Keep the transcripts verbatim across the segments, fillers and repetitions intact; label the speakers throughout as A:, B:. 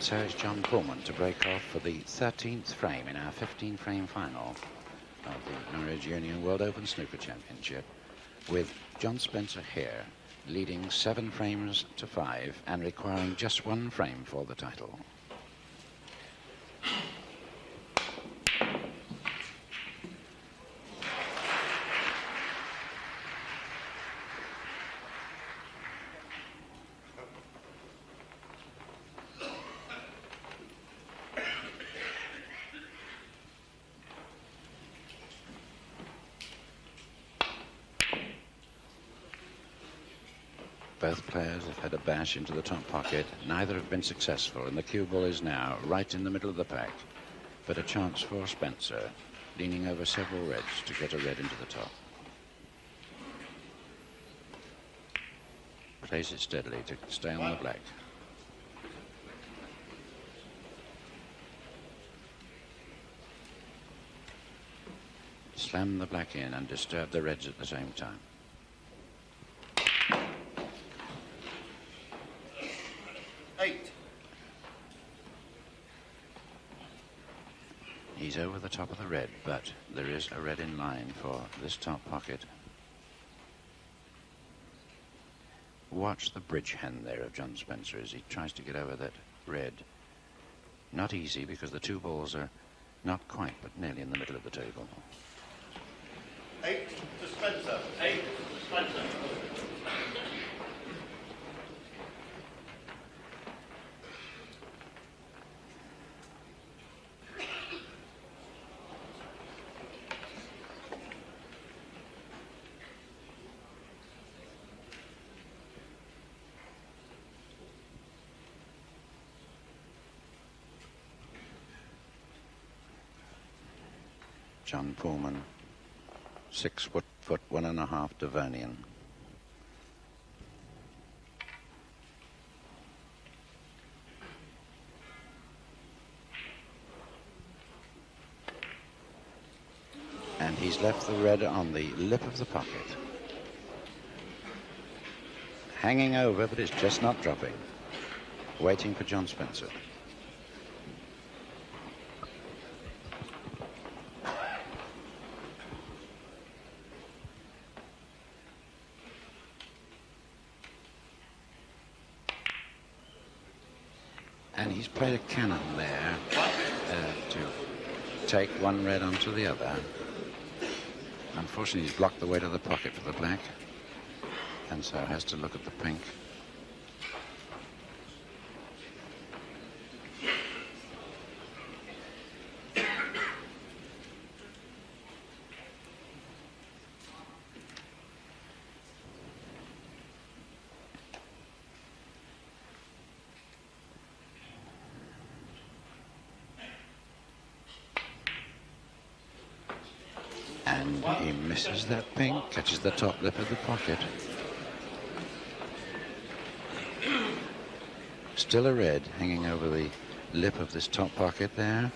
A: so it's John Pulman to break off for the thirteenth frame in our fifteen frame final of the Norwich Union World Open Snooker Championship, with John Spencer here leading seven frames to five and requiring just one frame for the title. Both players have had a bash into the top pocket. Neither have been successful, and the cue ball is now right in the middle of the pack. But a chance for Spencer, leaning over several reds to get a red into the top. Plays it steadily to stay on the black. Slam the black in and disturb the reds at the same time.
B: Eight.
A: He's over the top of the red, but there is a red in line for this top pocket. Watch the bridge hand there of John Spencer as he tries to get over that red. Not easy, because the two balls are not quite, but nearly in the middle of the table.
B: Eight to Spencer. Eight to Spencer.
A: John Pulman, six foot, foot, one and a half Devonian. And he's left the red on the lip of the pocket. Hanging over, but it's just not dropping. Waiting for John Spencer. And he's played a cannon there uh, to take one red onto the other. Unfortunately, he's blocked the way to the pocket for the black, and so has to look at the pink. And he misses that pink, catches the top lip of the pocket. Still a red hanging over the lip of this top pocket there.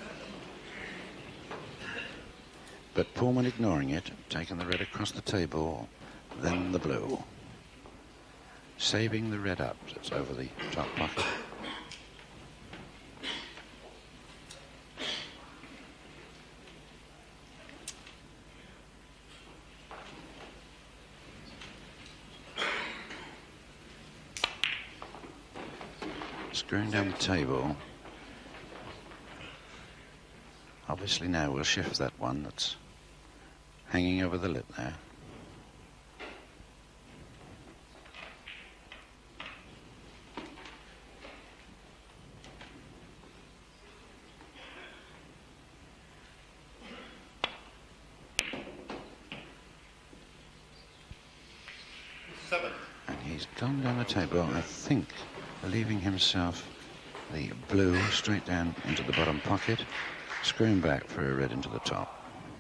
A: But Pulman ignoring it, taking the red across the table, then the blue. Saving the red up, that's over the top pocket. Screwing down the table. Obviously now we'll shift that one that's hanging over the lip there.
B: Seven.
A: And he's gone down the table, I think, leaving himself the blue straight down into the bottom pocket, screwing back for a red into the top.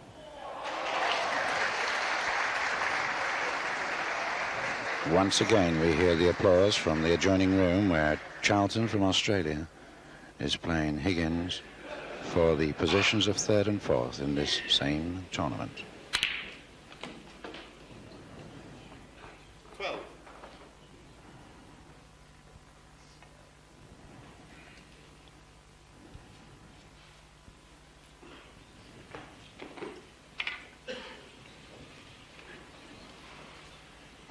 A: Once again we hear the applause from the adjoining room where Charlton from Australia is playing Higgins for the positions of third and fourth in this same tournament.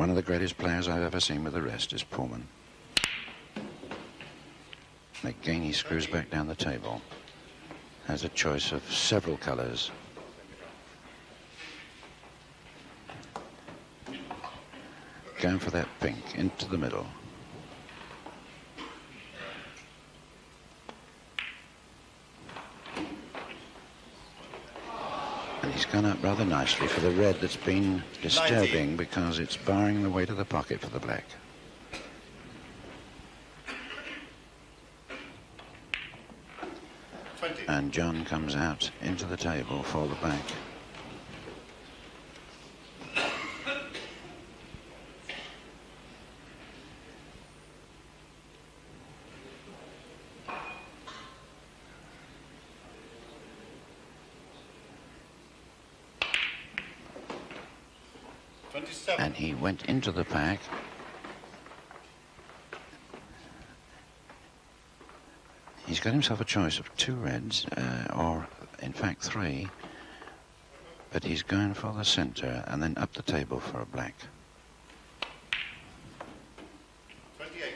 A: One of the greatest players I've ever seen with the wrist is Pulman. Again, he screws back down the table. Has a choice of several colours. Going for that pink into the middle. And he's gone up rather nicely for the red that's been disturbing because it's barring the way to the pocket for the black.
B: twenty.
A: And John comes out into the table for the black.
B: twenty-seven.
A: And he went into the pack. He's got himself a choice of two reds, uh, or in fact three, but he's going for the centre and then up the table for a black.
B: twenty-eight.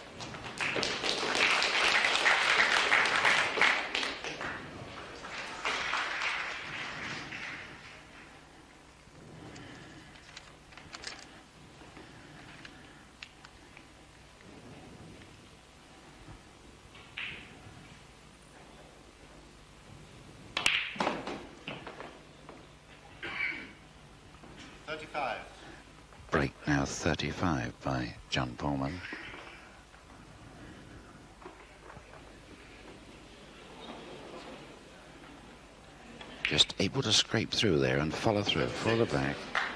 B: thirty-five.
A: Break now thirty-five by John Pulman. Just able to scrape through there and follow through for the black.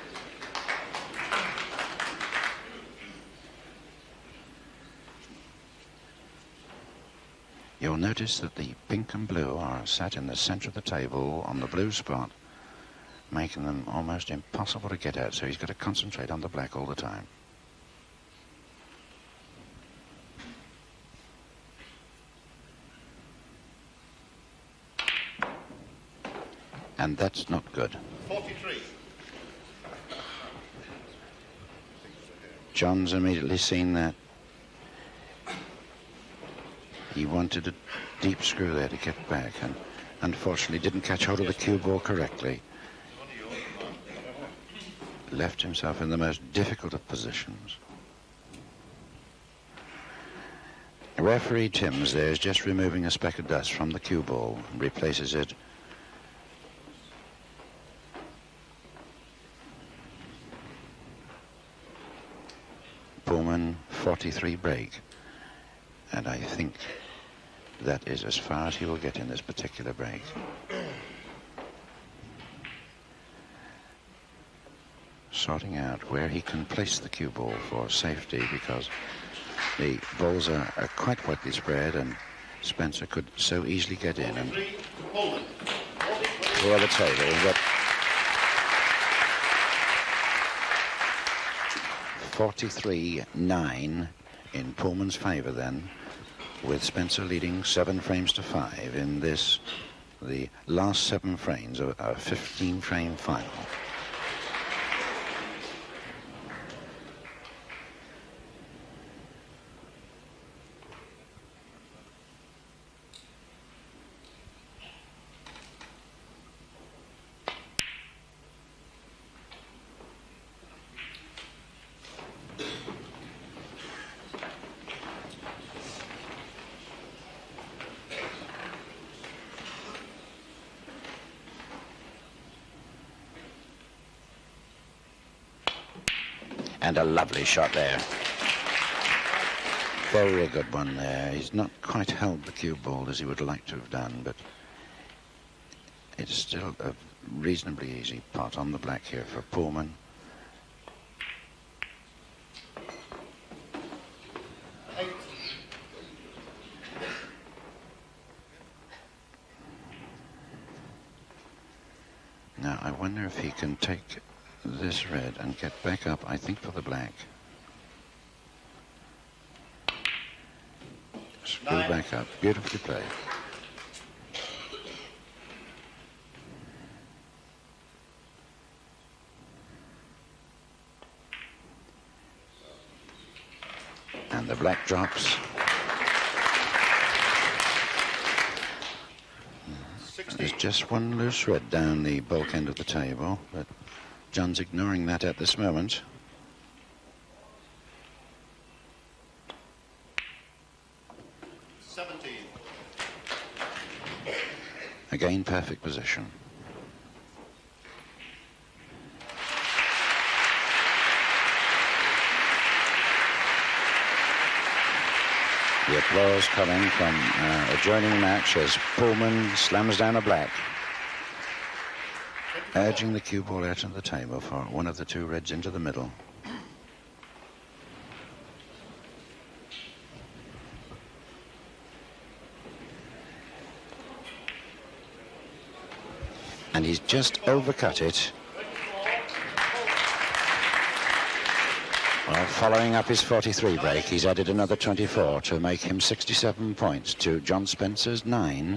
A: You'll notice that the pink and blue are sat in the centre of the table on the blue spot, making them almost impossible to get at, so he's got to concentrate on the black all the time. And that's not good.
B: forty-three.
A: John's immediately seen that. He wanted a deep screw there to get back, and unfortunately didn't catch hold of the cue ball correctly. Left himself in the most difficult of positions. Referee Timms there is just removing a speck of dust from the cue ball and replaces it. Pulman forty-three break, and I think that is as far as he will get in this particular break. Sorting out where he can place the cue ball for safety, because the balls are, are quite widely spread and Spencer could so easily get in and for the table. But forty-three nine in Pulman's favour then, with Spencer leading seven frames to five in this, the last seven frames of a fifteen frame final. And a lovely shot there. Very good one there. He's not quite held the cue ball as he would like to have done, but it's still a reasonably easy pot on the black here for Pulman. Now I wonder if he can take this red and get back up, I think, for the black. Screw
B: Nine.
A: back up. Beautifully played. And the black drops. There's just one loose red down the bulk end of the table, but John's ignoring that at this moment.
B: seventeen.
A: Again, perfect position. The applause coming from uh, adjoining match as Pulman slams down a black, urging the cue ball out of the table for one of the two reds into the middle. And he's just overcut it. Well, following up his forty-three break, he's added another twenty-four to make him sixty-seven points to John Spencer's nine.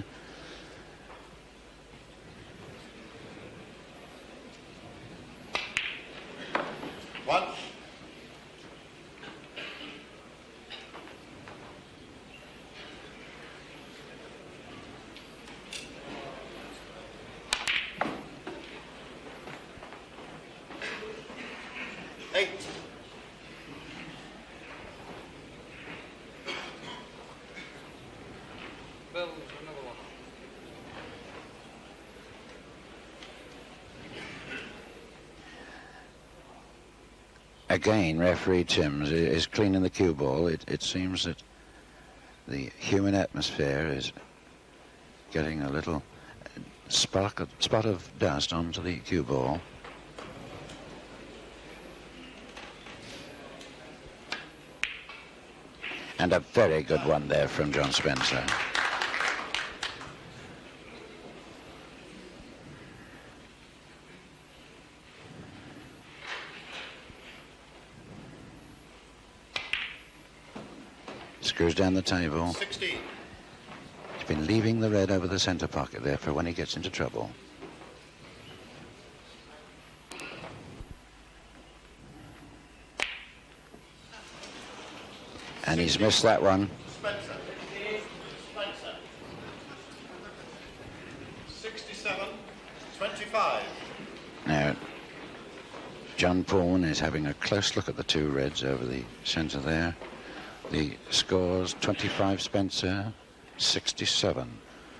B: One. Eight.
A: Again, referee Timms is cleaning the cue ball. It, it seems that the human atmosphere is getting a little spark of, spot of dust onto the cue ball. And a very good one there from John Spencer. Screws down the table.
B: sixteen.
A: He's been leaving the red over the centre pocket there for when he gets into trouble. And he's missed that one.
B: Spencer. Spencer. sixty-seven. twenty-five.
A: Now, John Pulman is having a close look at the two reds over the centre there. The scores twenty-five Spencer, sixty-seven.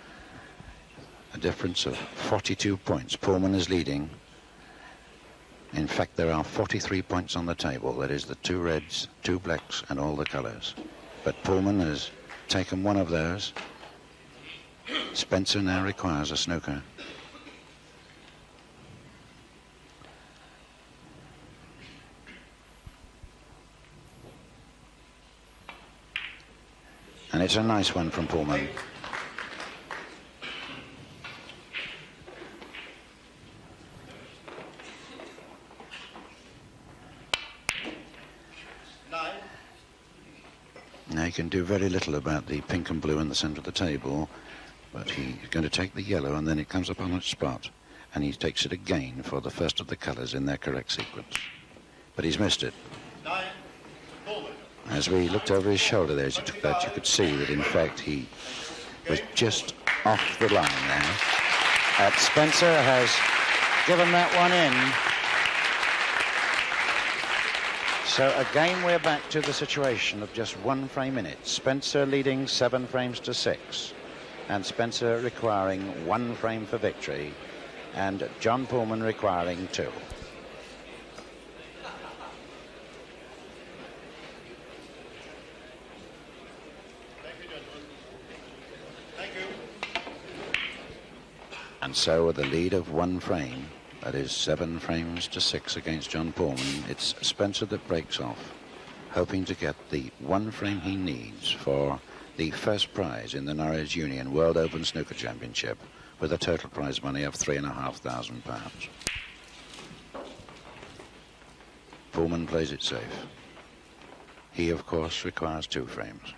A: A difference of forty-two points. Pulman is leading. In fact, there are forty-three points on the table. That is the two reds, two blacks, and all the colours. But Pulman has taken one of those. Spencer now requires a snooker. And it's a nice one from Pulman.
B: Nine.
A: Now he can do very little about the pink and blue in the centre of the table, but he's going to take the yellow and then it comes up on its spot, and he takes it again for the first of the colours in their correct sequence. But he's missed it.
B: Nine. Pulman.
A: As we looked over his shoulder there as he took that, you could see that in fact he was just off the line there. Uh, Spencer has given that one in. So again we're back to the situation of just one frame in it. Spencer leading seven frames to six, and Spencer requiring one frame for victory, and John Pulman requiring two. And so with a lead of one frame, that is seven frames to six against John Pulman, it's Spencer that breaks off, hoping to get the one frame he needs for the first prize in the Norwich Union World Open Snooker Championship, with a total prize money of three and a half thousand pounds. Pulman plays it safe. He, of course, requires two frames.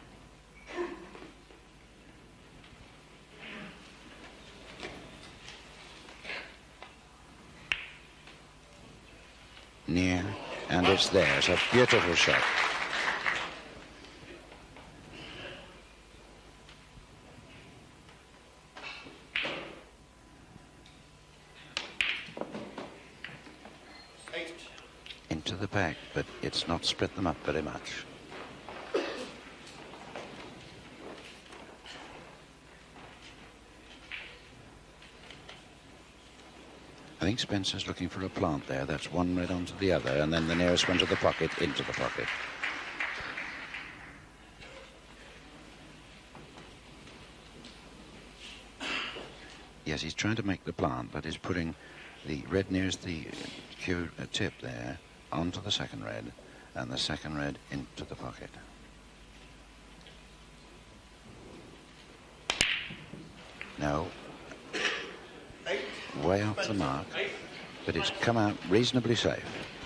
A: Near, and it's there. It's a beautiful shot. to the back, but it's not split them up very much. I think Spencer's looking for a plant there. That's one red onto the other, and then the nearest one to the pocket, into the pocket. Yes, he's trying to make the plant, but he's putting the red nearest the cue uh, tip there onto the second red, and the second red into the pocket. No. Way off the mark, but it's come out reasonably safe.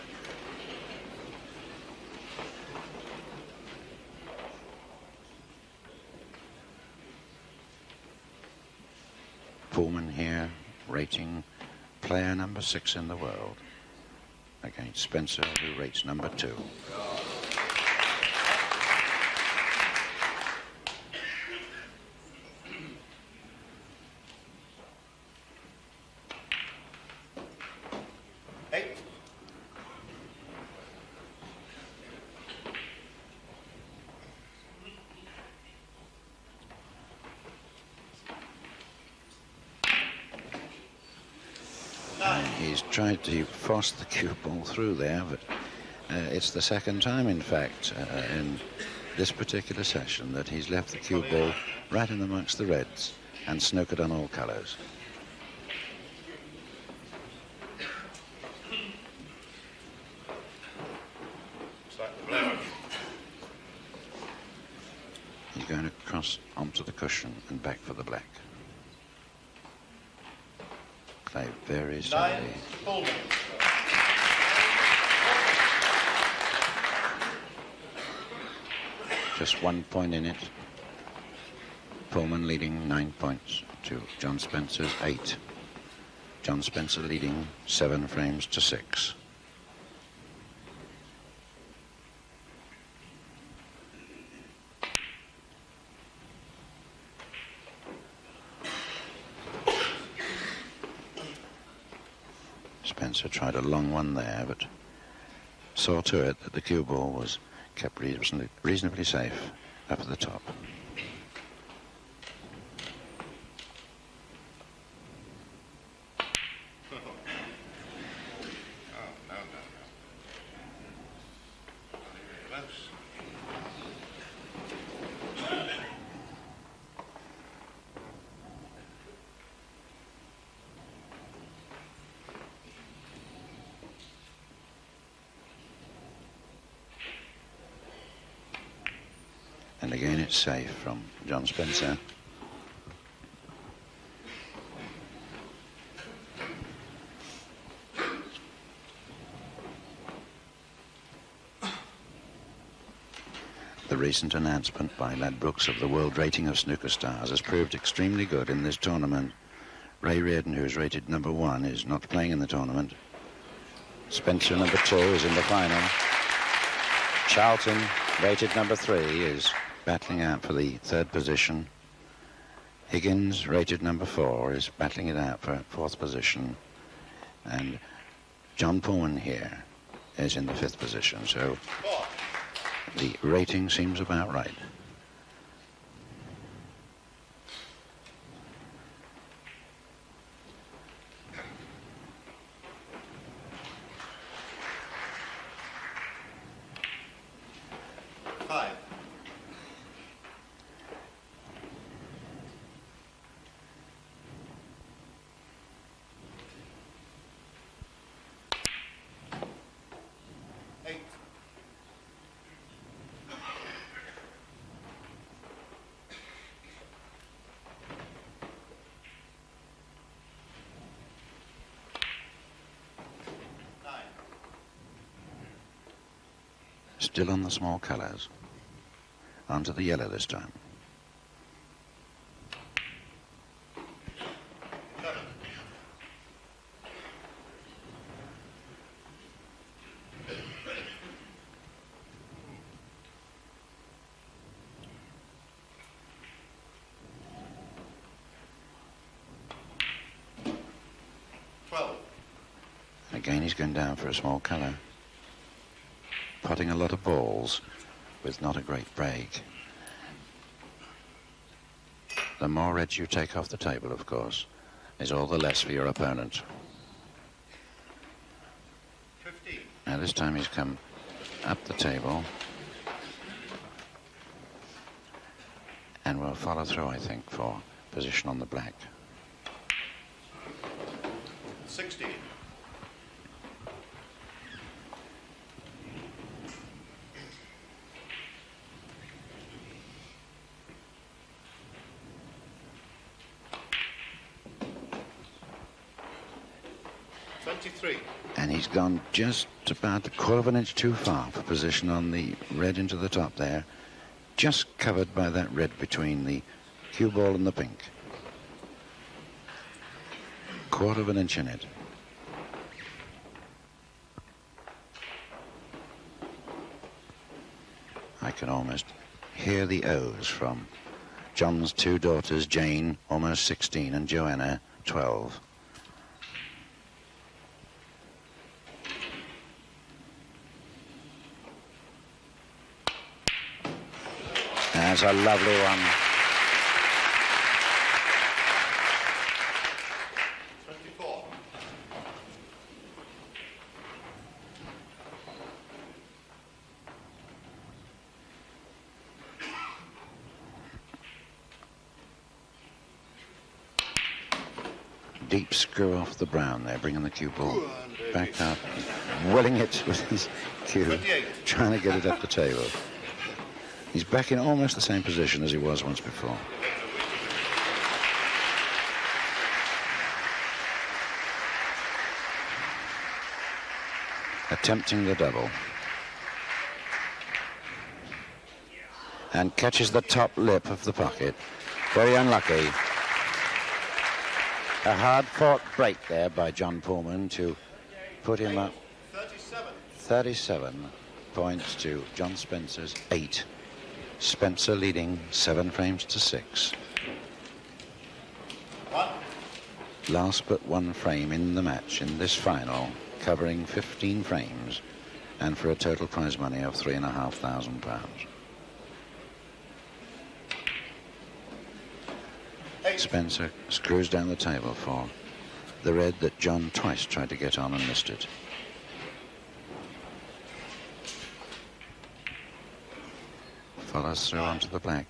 A: Pulman here, rating player number six in the world, against Spencer, who rates number two.
B: Eight.
A: And he's tried to force the cue ball through there, but uh, it's the second time, in fact, uh, in this particular session that he's left the cue ball right in amongst the reds and snookered on all colours. He's going to cross onto the cushion and back for the black. Play very slowly.
B: Pulman.
A: Just one point in it. Pulman leading nine points to John Spencer's eight. John Spencer leading seven frames to six. Spencer tried a long one there, but saw to it that the cue ball was kept reasonably, reasonably safe up at the top.
B: Oh, no, no, no. Close.
A: And again, it's safe from John Spencer. The recent announcement by Ladbrokes of the world rating of snooker stars has proved extremely good in this tournament. Ray Reardon, who is rated number one, is not playing in the tournament. Spencer, number two, is in the final. Charlton, rated number three, is battling out for the third position. Higgins, rated number four, is battling it out for fourth position. And John Pulman here is in the fifth position. So the rating seems about right.
B: Five. Eight. Nine.
A: Still on the small colours. Onto the yellow this time.
B: Seven. Twelve.
A: Again, he's going down for a small colour. potting a lot of balls with not a great break. The more reds you take off the table, of course, is all the less for your opponent.
B: fifteen.
A: Now this time he's come up the table and will follow through, I think, for position on the black.
B: sixteen. twenty-three.
A: And he's gone just about a quarter of an inch too far for position on the red into the top there. Just covered by that red between the cue ball and the pink. Quarter of an inch in it. I can almost hear the O's from John's two daughters, Jane, almost sixteen, and Joanna, twelve. That's a lovely one.
B: twenty-four.
A: Deep screw off the brown there, bringing the cue ball back up, willing it with his cue, trying to get it up the table. He's back in almost the same position as he was once before. Attempting the double. And catches the top lip of the pocket. Very unlucky. A hard-fought break there by John Pulman to put him up thirty-seven points to John Spencer's eight. Spencer leading seven frames to six.
B: One.
A: Last but one frame in the match in this final, covering fifteen frames, and for a total prize money of three and a half thousand pounds. Spencer screws down the table for the red that John twice tried to get on and missed it. Follows through onto the black.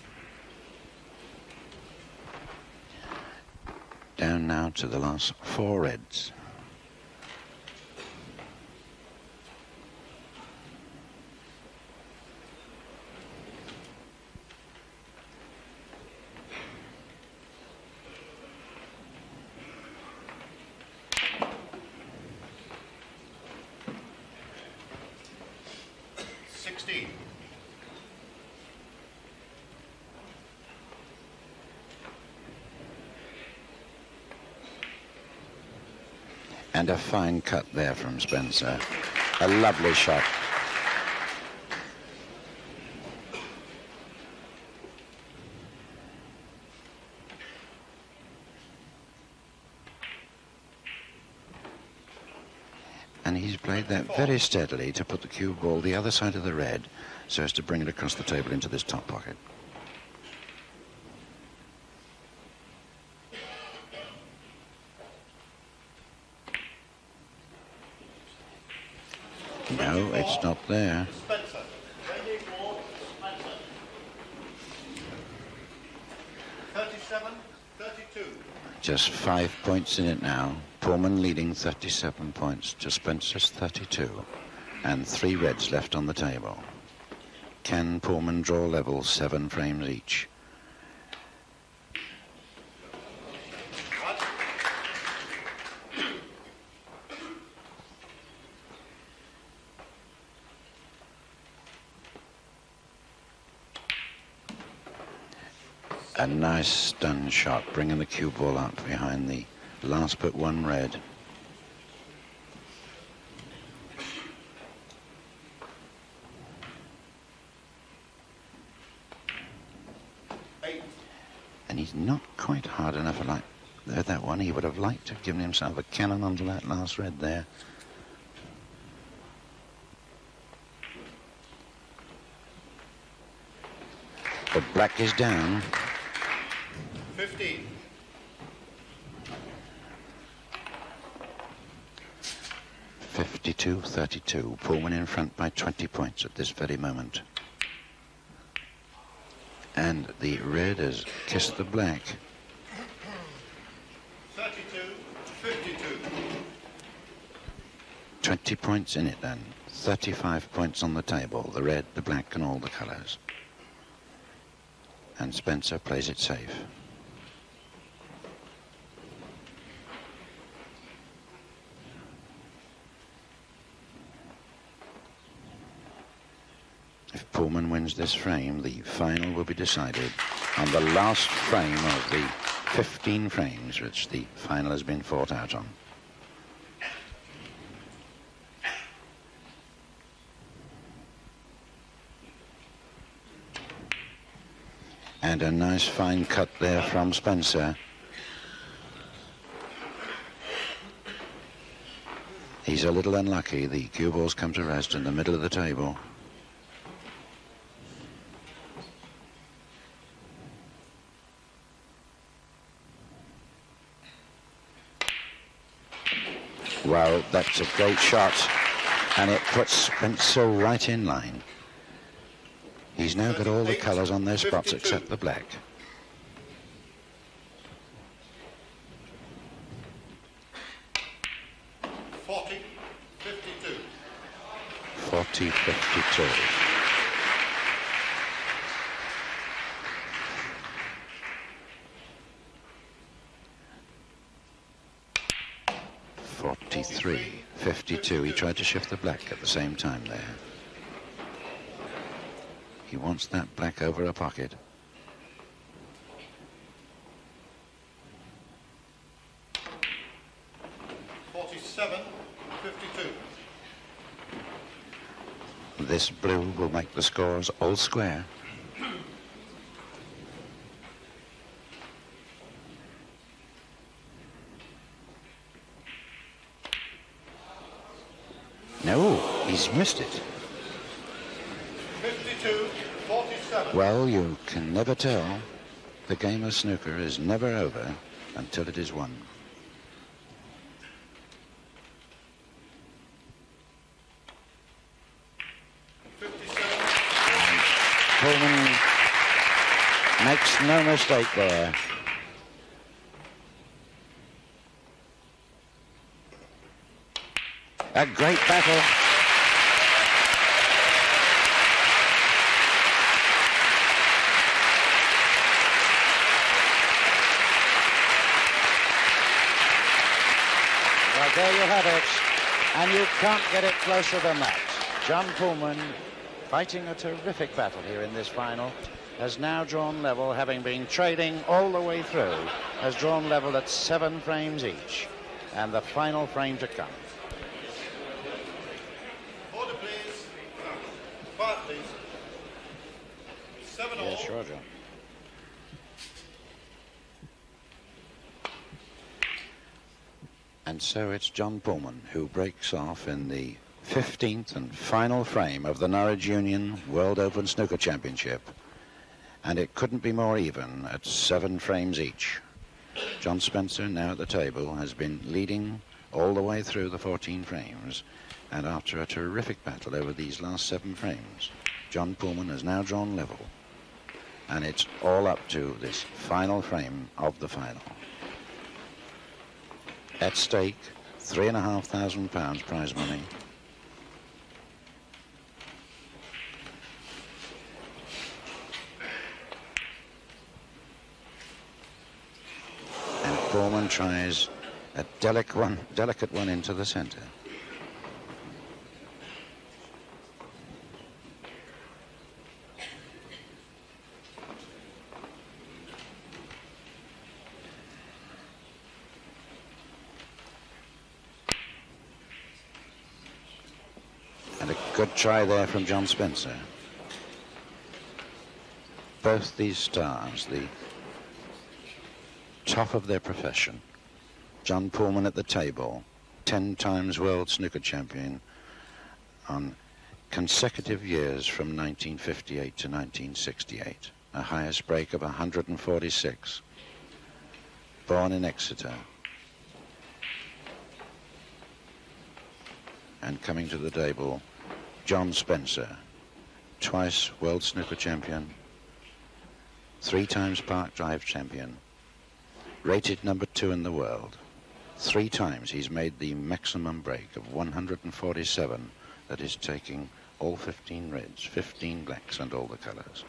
A: Down now to the last four reds.
B: sixteen.
A: And a fine cut there from Spencer. A lovely shot. And he's played that very steadily to put the cue ball the other side of the red so as to bring it across the table into this top pocket. No, it's not there.
B: Spencer. twenty-four. Spencer. thirty-seven. thirty-two.
A: Just five points in it now. Pulman leading thirty-seven points to Spencer's thirty-two. And three reds left on the table. Can Pulman draw level seven frames each? A nice stun shot, bringing the cue ball up behind the last but one red.
B: Eight.
A: And he's not quite hard enough like that one. He would have liked to have given himself a cannon onto that last red there. The black is down.
B: fifteen.
A: fifty-two thirty-two. Pulman in front by twenty points at this very moment. And the red has kissed the black.
B: thirty-two fifty-two.
A: twenty points in it then. thirty-five points on the table. The red, the black and all the colours. And Spencer plays it safe. If Pulman wins this frame, the final will be decided on the last frame of the fifteen frames which the final has been fought out on. And a nice fine cut there from Spencer. He's a little unlucky. The cue balls come to rest in the middle of the table. Well, that's a great shot, and it puts Spencer right in line. He's now got all the colours on their spots except the black.
B: forty fifty-two.
A: forty fifty-two. forty-three fifty-two. He tried to shift the black at the same time there. He wants that black over a pocket.
B: forty-seven fifty-two.
A: This blue will make the scores all square. No, he's missed it.
B: fifty-two forty-seven.
A: Well, you can never tell. The game of snooker is never over until it is won.
B: fifty-seven.
A: Pulman makes no mistake there. A great battle. Well, there you have it. And you can't get it closer than that. John Pulman, fighting a terrific battle here in this final, has now drawn level, having been trading all the way through, has drawn level at seven frames each. And the final frame to come.
B: Order, please. Quiet, please. Seven all.
A: Yeah, sure, John. And so it's John Pulman who breaks off in the fifteenth and final frame of the Norwich Union World Open Snooker Championship. And it couldn't be more even at seven frames each. John Spencer, now at the table, has been leading all the way through the fourteen frames. And after a terrific battle over these last seven frames, John Pulman has now drawn level. And it's all up to this final frame of the final. At stake, three and a half thousand pounds prize money. And Pulman tries a delicate one, delicate one into the centre. And a good try there from John Spencer. Both these stars, the top of their profession. John Pulman at the table, ten times world snooker champion on consecutive years from nineteen fifty-eight to nineteen sixty-eight. a highest break of one hundred forty-six. Born in Exeter. And coming to the table, John Spencer, twice World Snooker Champion, three times Park Drive Champion, rated number two in the world. Three times he's made the maximum break of one hundred forty-seven, that is taking all fifteen reds, fifteen blacks and all the colours.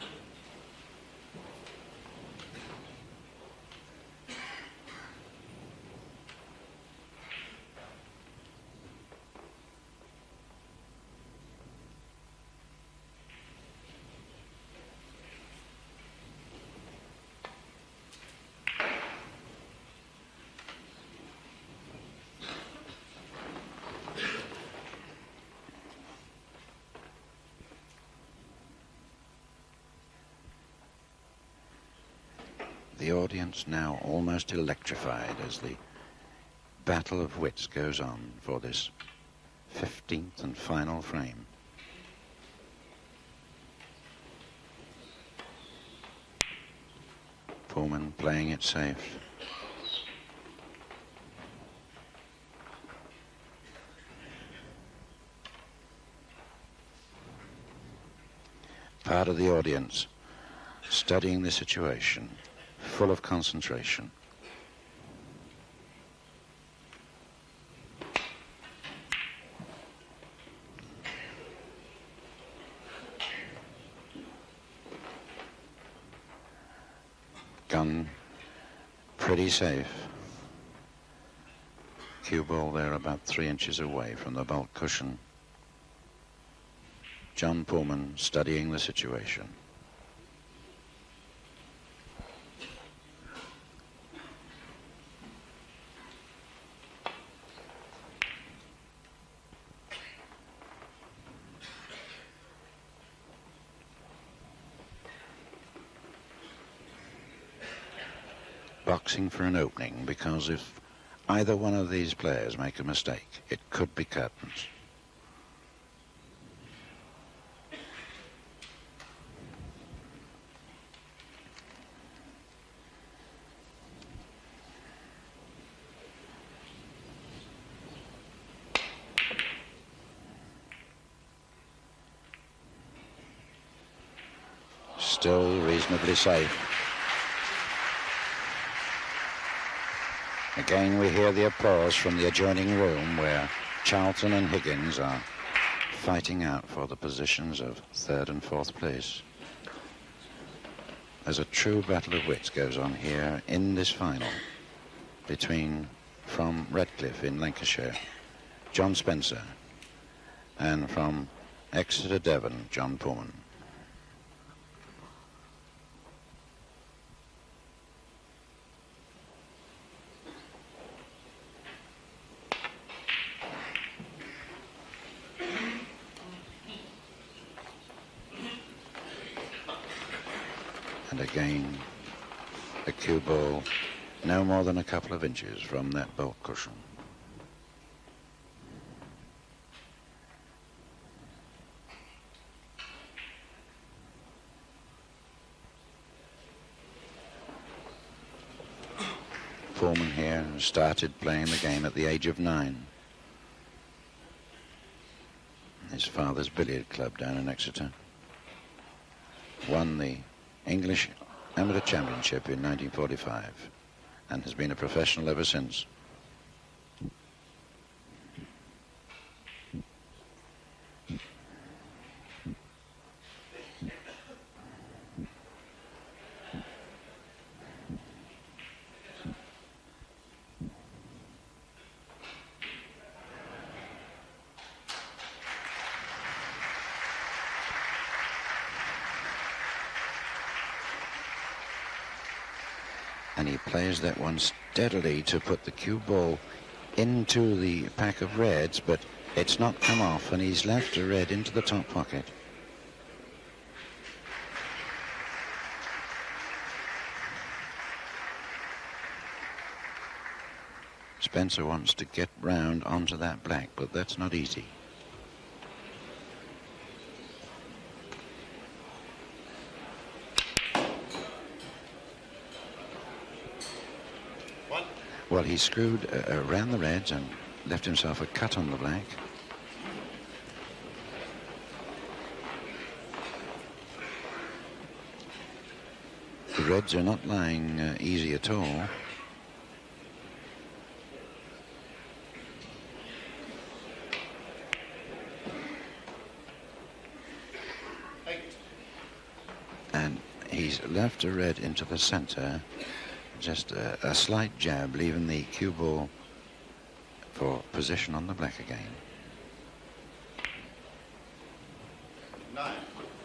A: The audience now almost electrified as the battle of wits goes on for this fifteenth and final frame. Pulman playing it safe. Part of the audience studying the situation, full of concentration. Gun pretty safe. Cue ball there about three inches away from the bulk cushion. John Pulman studying the situation. Boxing for an opening, because if either one of these players make a mistake, it could be curtains. Still reasonably safe. Again, we hear the applause from the adjoining room where Charlton and Higgins are fighting out for the positions of third and fourth place. As a true battle of wits goes on here in this final between, from Redcliffe in Lancashire, John Spencer, and from Exeter, Devon, John Pulman. And again, a cue ball no more than a couple of inches from that bulk cushion. Pulman here started playing the game at the age of nine. His father's billiard club down in Exeter. Won the English Amateur Championship in nineteen forty-five and has been a professional ever since. And he plays that one steadily to put the cue ball into the pack of reds, but it's not come off, and he's left a red into the top pocket. Spencer wants to get round onto that black, but that's not easy. Well, he screwed uh, around the reds and left himself a cut on the black. The reds are not lying uh, easy at all.
B: Eight.
A: And he's left a red into the center. Just a, a slight jab, leaving the cue ball for position on the black again.
B: Nine.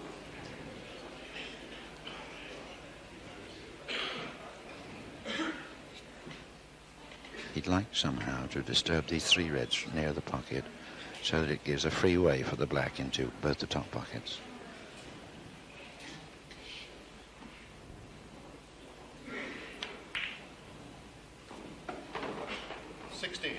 A: He'd like somehow to disturb these three reds near the pocket so that it gives a free way for the black into both the top pockets.
B: Sixteen.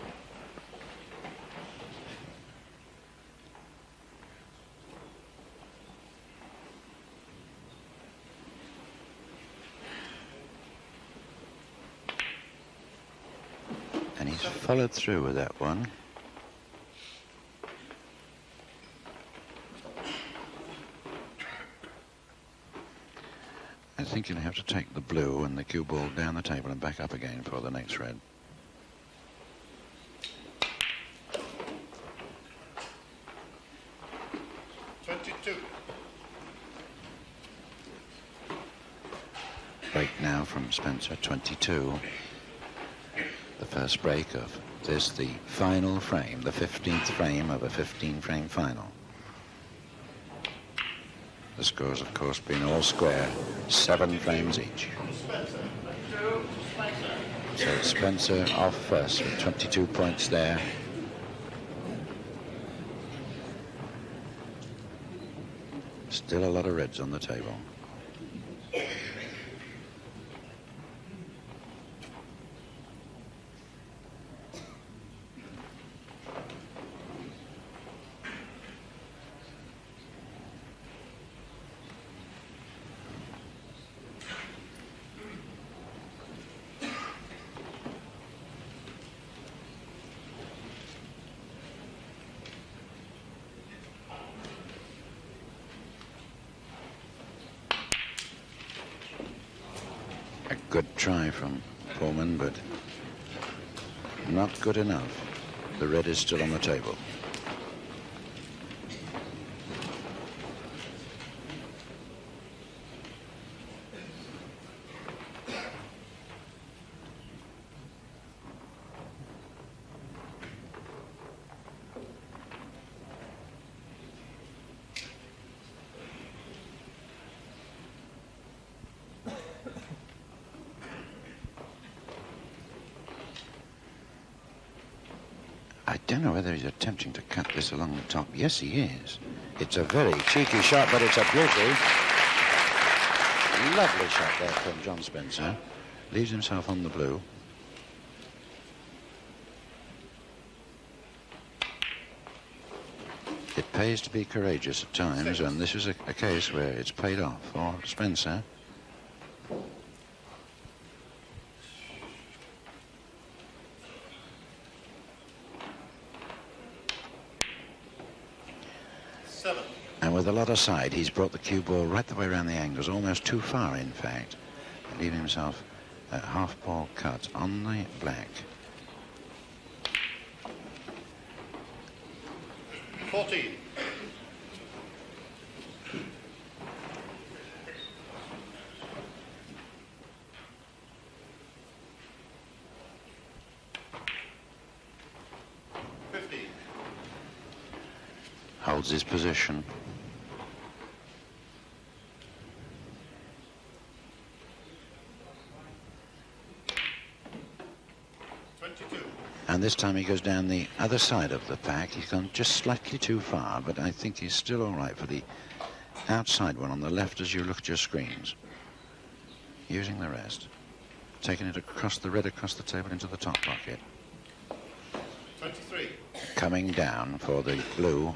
A: And he's followed through with that one. I think he'll have to take the blue and the cue ball down the table and back up again for the next red.
B: Twenty-two.
A: Break now from Spencer, twenty-two. The first break of this, the final frame, the fifteenth frame of a fifteen frame final. The scores, of course, being all square, seven frames each. So Spencer off first with twenty-two points there. Still a lot of reds on the table. A good try from Pulman, but not good enough. The red is still on the table. I don't know whether he's attempting to cut this along the top. Yes, he is. It's a very cheeky shot, but it's a beauty. Lovely shot there from John Spencer. Leaves himself on the blue. It pays to be courageous at times, and this is a, a case where it's paid off for Spencer. And with a lot of side, he's brought the cue ball right the way around the angles, almost too far, in fact, leaving himself a half ball cut on the black.
B: Fourteen. Fifteen.
A: Holds his position. And this time he goes down the other side of the pack. He's gone just slightly too far, but I think he's still all right for the outside one on the left as you look at your screens. Using the rest. Taking it across the red, across the table into the top pocket.
B: twenty-three.
A: Coming down for the blue.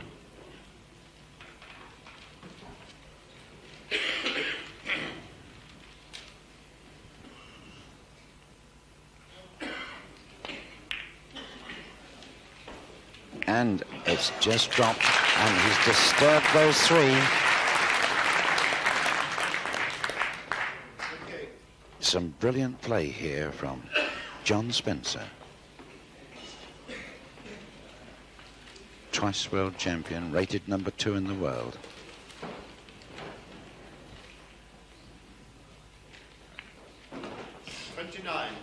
A: And it's just dropped, and he's disturbed those three. Some brilliant play here from John Spencer. Twice world champion, rated number two in the world.
B: twenty-nine.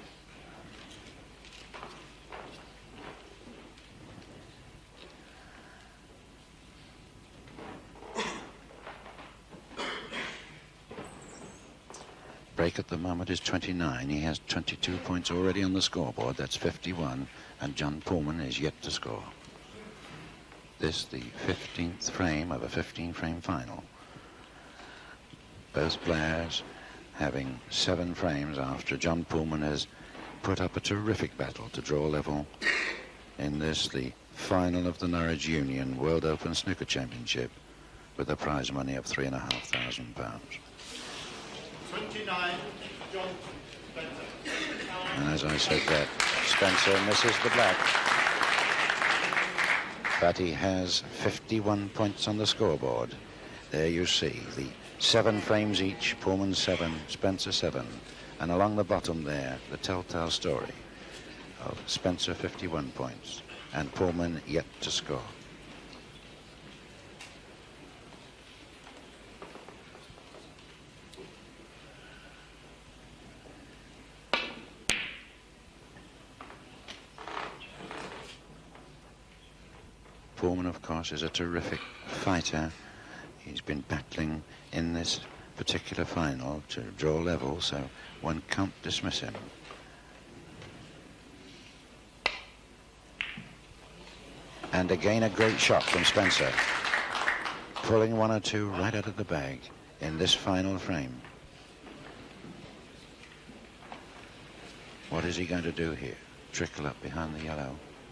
A: Break at the moment is twenty-nine. He has twenty-two points already on the scoreboard. That's fifty-one, and John Pulman is yet to score. This the fifteenth frame of a fifteen frame final. Both players having seven frames after John Pulman has put up a terrific battle to draw level in this, the final of the Norwich Union World Open Snooker Championship, with a prize money of three and a half thousand pounds.
B: twenty-nine, John Spencer.
A: And as I said that, Spencer misses the black. But he has fifty-one points on the scoreboard. There you see the seven frames each, Pulman seven, Spencer seven. And along the bottom there, the telltale story of Spencer fifty-one points and Pulman yet to score. Pulman, of course, is a terrific fighter. He's been battling in this particular final to draw level, so one can't dismiss him. And again a great shot from Spencer, pulling one or two right out of the bag in this final frame. What is he going to do here? Trickle up behind the yellow.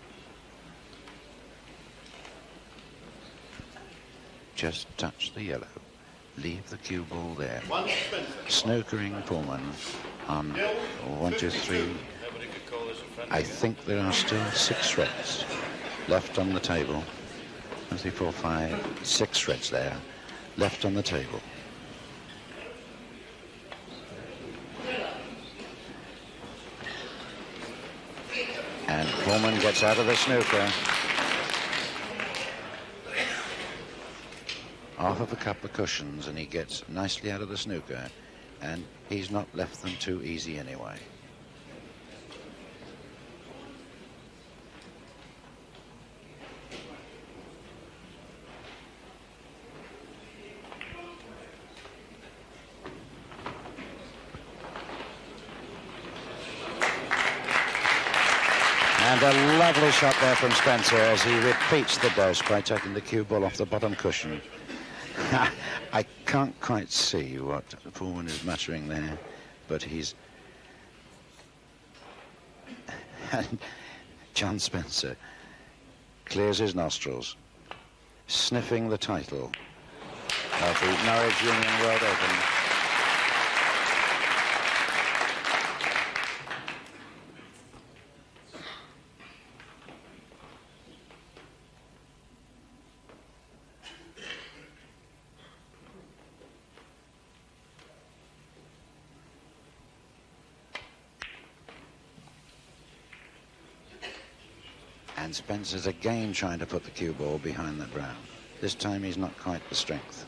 A: Just touch the yellow. Leave the cue ball there. Snookering Pulman on one, two, three. I think there are still six threads left on the table. One, three, four, five, six threads there left on the table. And Pulman gets out of the snooker. Off of a couple of cushions, and he gets nicely out of the snooker, and he's not left them too easy anyway. And a lovely shot there from Spencer as he repeats the dose by taking the cue ball off the bottom cushion. I can't quite see what Pulman is muttering there, but he's... And John Spencer clears his nostrils, sniffing the title of the Norwich Union World Open. And Spencer's again trying to put the cue ball behind the brown. This time he's not quite the strength.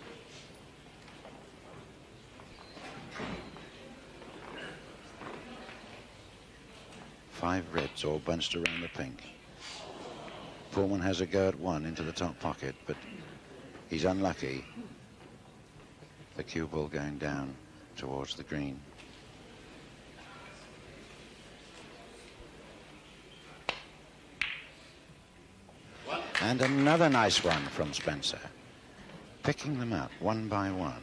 A: Five reds all bunched around the pink. Pulman has a go at one into the top pocket, but he's unlucky. The cue ball going down towards the green. And another nice one from Spencer, picking them out one by one.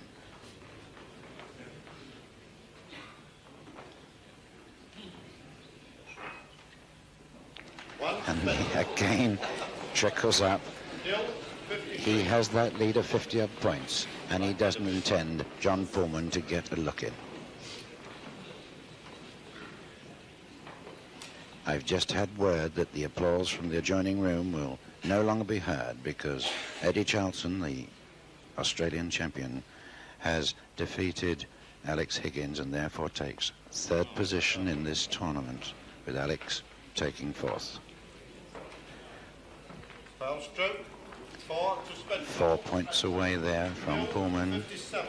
A: And he again trickles up. He has that lead of fifty odd points, and he doesn't intend John Pulman to get a look in. I've just had word that the applause from the adjoining room will no longer be heard because Eddie Charlton, the Australian champion, has defeated Alex Higgins and therefore takes third position in this tournament, with Alex taking fourth.
B: Foul stroke. Four to Spencer.
A: Four points away there from Pulman.
B: fifty-seven.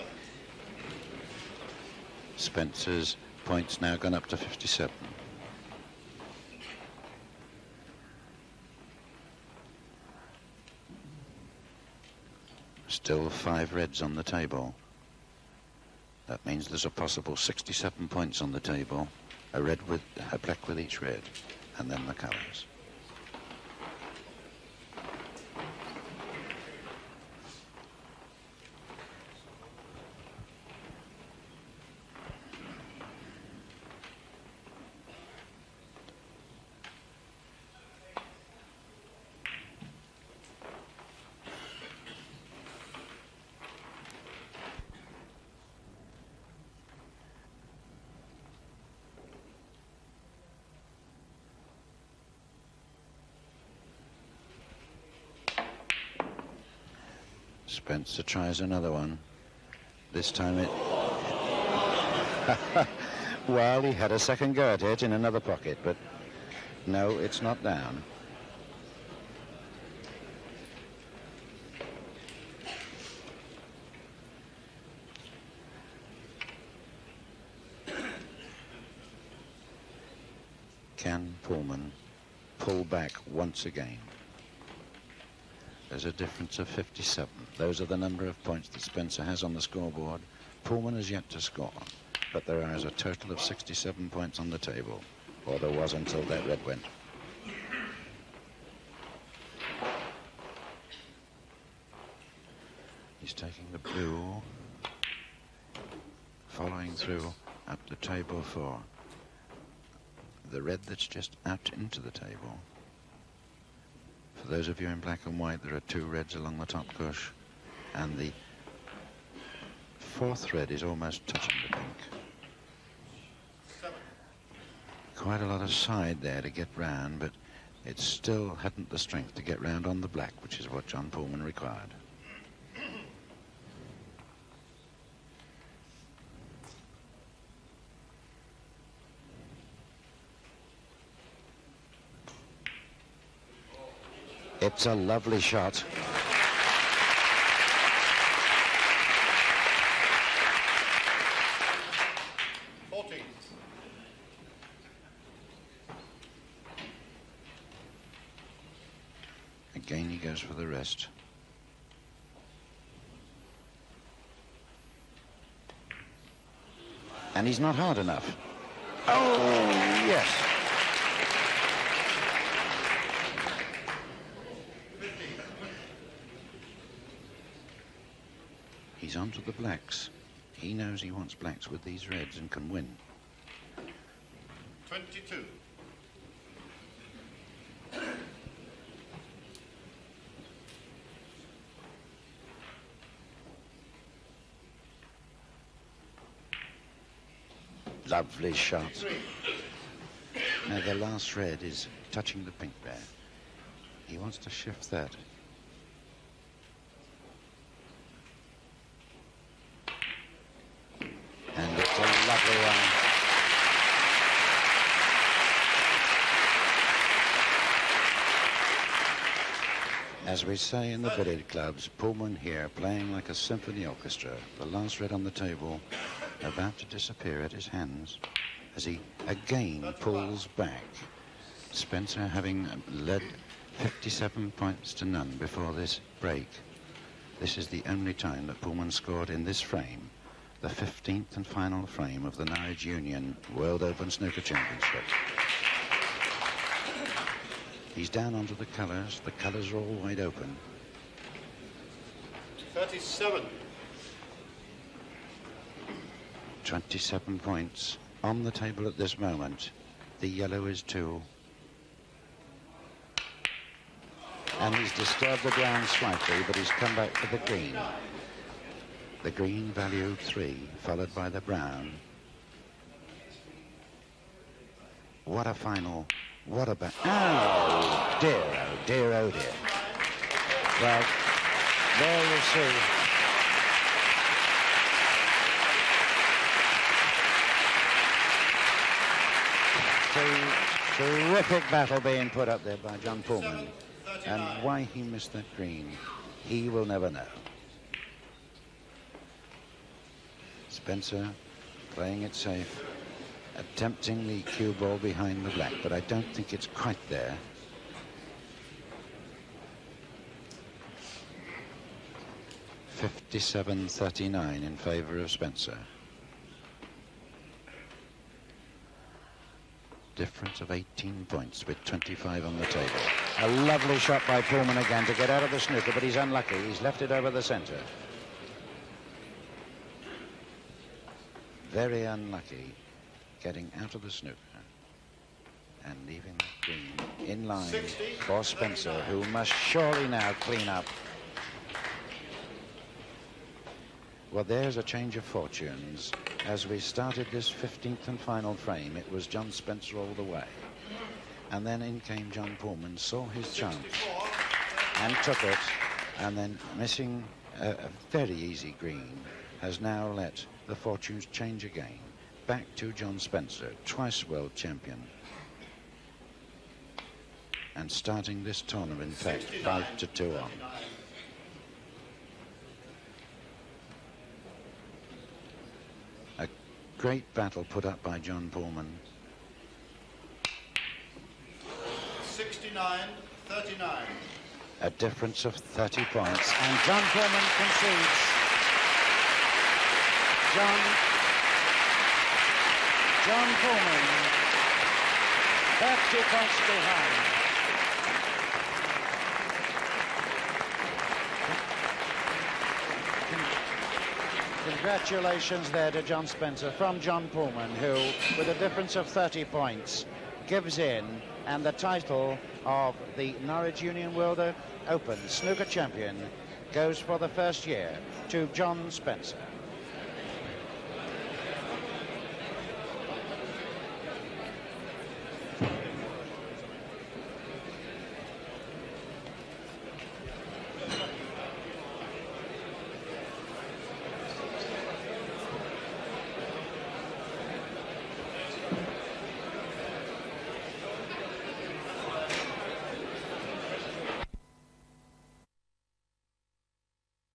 A: Spencer's points now gone up to fifty-seven. Still five reds on the table. That means there's a possible sixty-seven points on the table, a red with a black with each red, and then the colours. Spencer tries another one. This time it... Well, he had a second go at it in another pocket, but no, it's not down. Can Pulman pull back once again? There's a difference of fifty-seven. Those are the number of points that Spencer has on the scoreboard. Pulman has yet to score, but there is a total of sixty-seven points on the table, or there was until that red went. He's taking the blue, following through up the table for the red that's just out into the table. For those of you in black and white, there are two reds along the top cush, and the fourth red is almost touching the pink. Quite a lot of side there to get round, but it still hadn't the strength to get round on the black, which is what John Pulman required. It's a lovely shot.
B: fourteen.
A: Again, he goes for the rest. And he's not hard enough. Oh, yes. He's onto the blacks. He knows he wants blacks with these reds and can win.
B: twenty-two.
A: Lovely shot. Now the last red is touching the pink there. He wants to shift that. And it's a lovely one. As we say in the billiard clubs, Pulman here playing like a symphony orchestra. The last red on the table about to disappear at his hands as he again pulls back. Spencer having led fifty-seven points to none before this break. This is the only time that Pulman scored in this frame, the fifteenth and final frame of the Norwich Union World Open Snooker Championship. He's down onto the colours. The colours are all wide open.
B: thirty-seven.
A: twenty-seven points on the table at this moment. The yellow is two. And he's disturbed the ground slightly, but he's come back for the green. The green valued three, followed by the brown. What a final. What a back. Oh, dear, oh, dear, oh, dear. Well, there you see. The terrific battle being put up there by John Pulman. And why he missed that green, he will never know. Spencer playing it safe, attempting the cue ball behind the black, but I don't think it's quite there. fifty-seven thirty-nine in favor of Spencer. Difference of eighteen points with twenty-five on the table. A lovely shot by Pulman again to get out of the snooker, but he's unlucky. He's left it over the center. Very unlucky getting out of the snooker and leaving the green in line for Spencer, who must surely now clean up. Well, there's a change of fortunes. As we started this fifteenth and final frame, it was John Spencer all the way. And then in came John Pulman, saw his chance and took it, and then missing a, a very easy green, has now let the fortunes change again. Back to John Spencer, twice world champion. And starting this tournament, in fact, five to two on. A great battle put up by John Pulman.
B: sixty-nine thirty-nine.
A: A difference of thirty points, and John Pulman concedes. John, John Pulman, thirty points behind. Congratulations there to John Spencer from John Pulman, who, with a difference of thirty points, gives in, and the title of the Norwich Union World Open snooker champion goes for the first year to John Spencer.